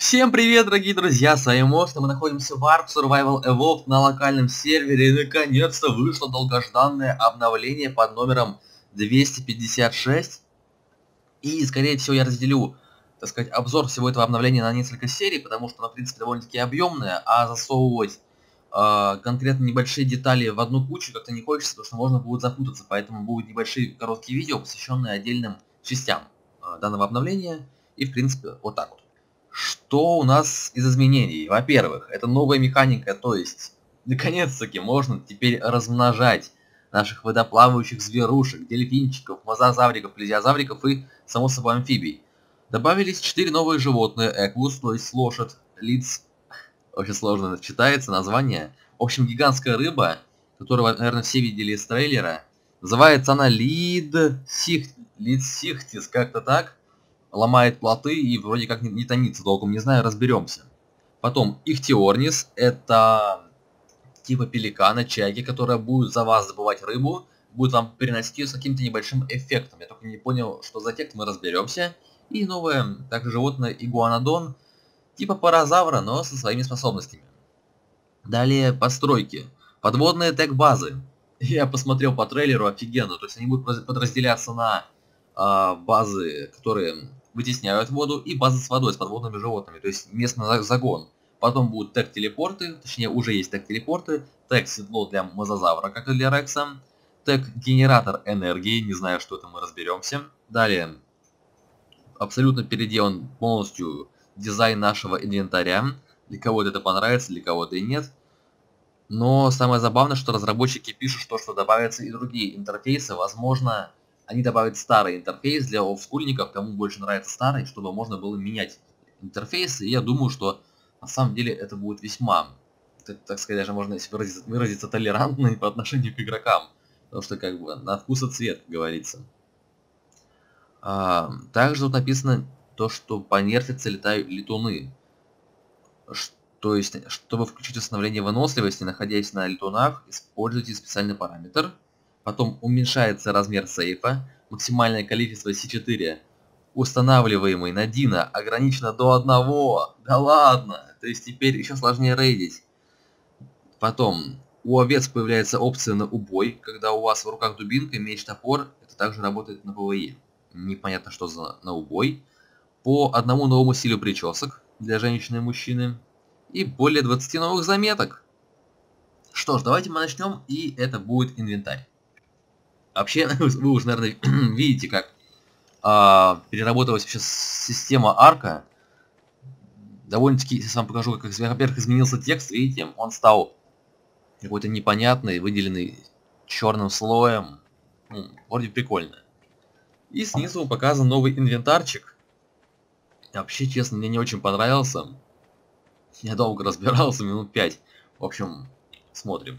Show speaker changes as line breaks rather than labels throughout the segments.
Всем привет, дорогие друзья, с вами Мост, мы находимся в Ark Survival Evolved на локальном сервере, и наконец-то вышло долгожданное обновление под номером 256. И, скорее всего, я разделю, так сказать, обзор всего этого обновления на несколько серий, потому что оно, в принципе, довольно-таки объемное, а засовывать конкретно небольшие детали в одну кучу как-то не хочется, потому что можно будет запутаться, поэтому будут небольшие короткие видео, посвященные отдельным частям данного обновления, и, в принципе, вот так вот. Что у нас из изменений? Во-первых, это новая механика, то есть, наконец-таки, можно теперь размножать наших водоплавающих зверушек, дельфинчиков, мозазавриков, плезиозавриков и, само собой, амфибий. Добавились 4 новые животные, эквус, то есть лошадь, лиц, очень сложно читается название. В общем, гигантская рыба, которую, наверное, все видели из трейлера. Называется она Лидсихтис, как-то так. Ломает плоты и вроде как не томится толком, не знаю, разберемся. Потом Ихтиорнис, это типа пеликана, чайки, которая будет за вас забывать рыбу, будет вам переносить ее с каким-то небольшим эффектом. Я только не понял, что за эффект, мы разберемся. И новое также животное Игуанодон, типа паразавра, но со своими способностями. Далее постройки. Подводные тег-базы. Я посмотрел по трейлеру, офигенно. То есть они будут подразделяться на базы, которые вытесняют воду, и базы с водой, с подводными животными, то есть местный загон. Потом будут тег-телепорты, точнее уже есть тег-телепорты, тег-седло для мозазавра, как и для Рекса, тег-генератор энергии, не знаю, что это, мы разберемся. Далее, абсолютно переделан полностью дизайн нашего инвентаря. Для кого-то это понравится, для кого-то и нет. Но самое забавное, что разработчики пишут, что добавятся и другие интерфейсы. Возможно, они добавят старый интерфейс для олдскульников, кому больше нравится старый, чтобы можно было менять интерфейсы. И я думаю, что на самом деле это будет весьма, так сказать, даже можно выразиться толерантно по отношению к игрокам. Потому что как бы на вкус и цвет, как говорится. Также тут написано то, что понерфятся летуны. То есть, чтобы включить установление выносливости, находясь на летунах, используйте специальный параметр. Потом уменьшается размер сейфа. Максимальное количество C4, устанавливаемый на Дина, ограничено до 1. Да ладно! То есть теперь еще сложнее рейдить. Потом у овец появляется опция на убой. Когда у вас в руках дубинка, меч, топор, это также работает на PvE. Непонятно, что за на убой. По одному новому стилю причесок для женщины и мужчины. И более 20 новых заметок. Что ж, давайте мы начнем, и это будет инвентарь. Вообще, вы уже, наверное, видите, как переработалась вообще система арка. Довольно-таки, если вам покажу, как, во-первых, изменился текст, видите, он стал какой-то непонятный, выделенный черным слоем. Вроде прикольно. И снизу показан новый инвентарчик. Вообще, честно, мне не очень понравился. Я долго разбирался, минут 5. В общем, смотрим.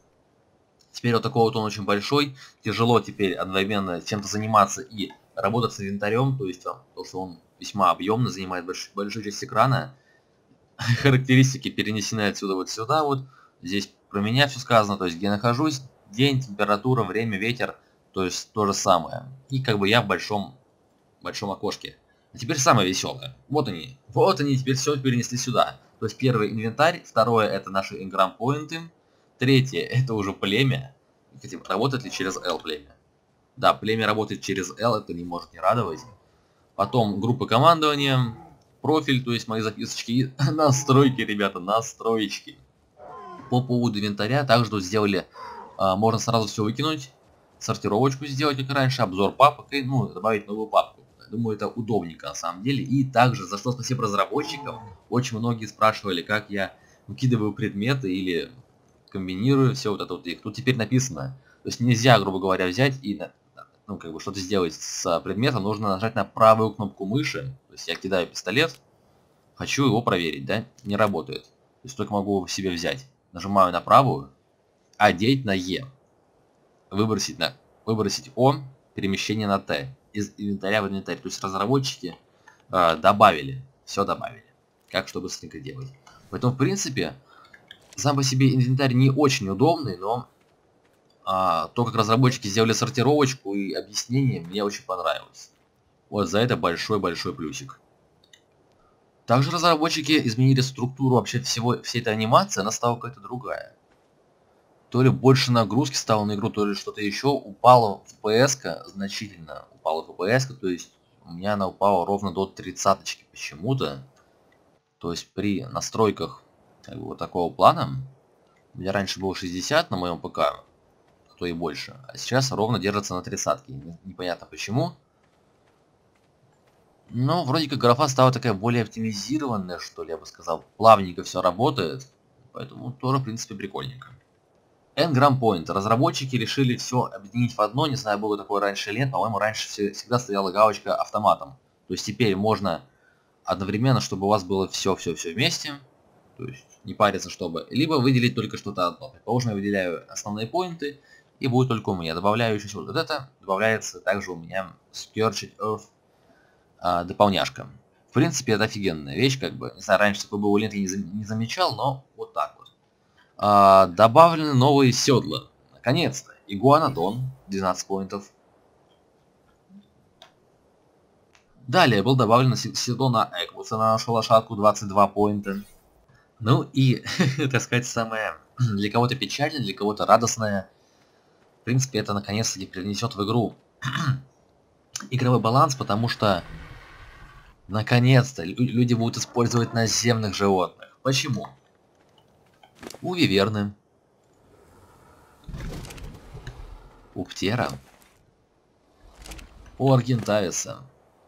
Теперь вот такой вот он очень большой. Тяжело теперь одновременно чем-то заниматься и работать с инвентарем. То есть, то, что он весьма объемно, занимает большую часть экрана. Характеристики перенесены отсюда вот сюда вот. Здесь про меня все сказано. То есть, где нахожусь, день, температура, время, ветер. То есть, то же самое. И как бы я в большом окошке. А теперь самое веселое. Вот они. Вот они теперь все перенесли сюда. То есть первый инвентарь, второе это наши инграм-поинты, третье это уже племя. Хотим, работает ли через L племя? Да, племя работает через L, это не может не радовать. Потом группа командования, профиль, то есть мои записочки и настройки, ребята, настроечки. По поводу инвентаря также тут сделали, можно сразу все выкинуть, сортировочку сделать как раньше, обзор папок и добавить новую папку. Думаю, это удобненько на самом деле. И также, за что спасибо разработчикам, очень многие спрашивали, как я выкидываю предметы или комбинирую все вот это вот их. Тут теперь написано, то есть нельзя, грубо говоря, взять и что-то сделать с предметом, нужно нажать на правую кнопку мыши. То есть я кидаю пистолет, хочу его проверить, да, не работает. То есть только могу его себе взять. Нажимаю на правую, одеть на Е, выбросить О, перемещение на Т. Из инвентаря в инвентарь. То есть разработчики добавили. Все добавили. Как что быстренько делать. Поэтому, в принципе, сам по себе инвентарь не очень удобный, но то, как разработчики сделали сортировочку и объяснение, мне очень понравилось. Вот за это большой-большой плюсик. Также разработчики изменили структуру вообще всей этой анимации, она стала какая-то другая. То ли больше нагрузки стало на игру, то ли что-то еще. Упала FPS-ка, значительно упала FPS-ка, то есть у меня она упала ровно до 30-очки почему-то. То есть при настройках как бы, вот такого плана, у меня раньше было 60 на моем ПК, а то и больше, а сейчас ровно держится на 30-ке, непонятно почему. Но вроде как графа стала такая более оптимизированная, что ли, я бы сказал. Плавненько все работает, поэтому тоже, в принципе, прикольненько. Ngram Point. Разработчики решили все объединить в одно, не знаю, было такое раньше или нет, по-моему, раньше всегда стояла галочка автоматом. То есть теперь можно одновременно, чтобы у вас было все вместе, то есть не париться, чтобы либо выделить только что-то одно. Предположим, я выделяю основные поинты, и будет только у меня. Добавляю еще вот это, добавляется также у меня Scorched Earth дополняшка. В принципе, это офигенная вещь, как бы. Не знаю, раньше такой был ленты не замечал, но вот так вот. Добавлены новые седла. Наконец-то. Игуанодон, 12 поинтов. Далее был добавлено седло на Эквуса, на нашу лошадку, 22 поинта. Ну и, так сказать, самое для кого-то печальное, для кого-то радостное. В принципе, это наконец-таки привнесет в игру игровой баланс, потому что наконец-то люди будут использовать наземных животных. Почему? У Виверны, у Птера, у Аргентависа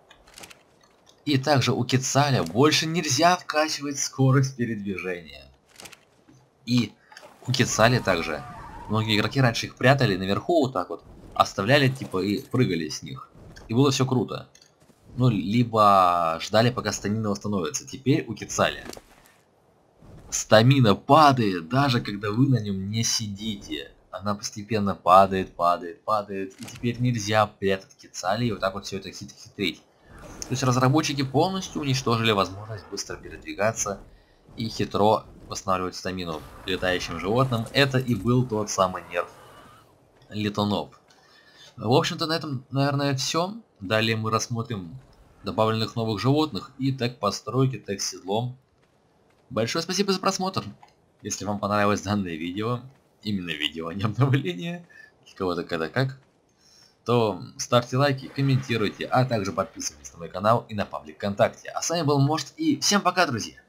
и также у Кецаля больше нельзя вкачивать скорость передвижения. И у Кецаля также многие игроки раньше их прятали наверху вот так вот, оставляли типа и прыгали с них. И было все круто. Ну, либо ждали, пока стамина восстановится. Теперь у Кецаля стамина падает, даже когда вы на нем не сидите. Она постепенно падает. И теперь нельзя прятать Кецали и вот так вот все это хитрить. То есть разработчики полностью уничтожили возможность быстро передвигаться и хитро восстанавливать стамину летающим животным. Это и был тот самый нерв летунов. В общем-то, на этом, наверное, все. Далее мы рассмотрим добавленных новых животных и тег постройки, тег седлом. Большое спасибо за просмотр. Если вам понравилось данное видео, именно видео, а не обновление, для кого-то когда как, то ставьте лайки, комментируйте, а также подписывайтесь на мой канал и на паблик ВКонтакте. А с вами был Может, и всем пока, друзья!